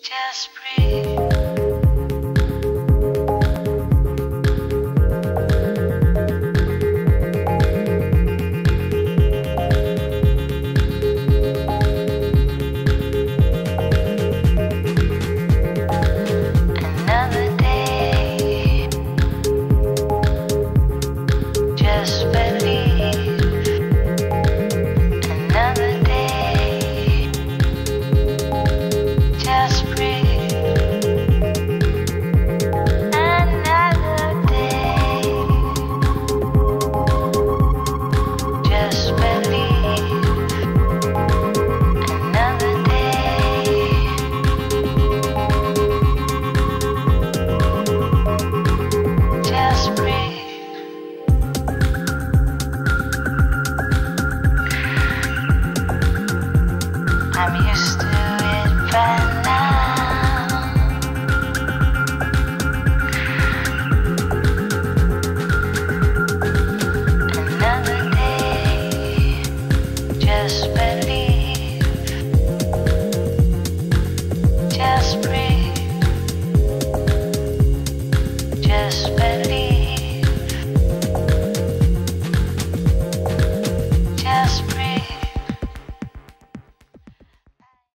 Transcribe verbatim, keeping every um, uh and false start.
Just breathe. Another day. Just believe. Another day. Just breathe. Another day. Just believe. Another day. Just breathe. I'm used to it, but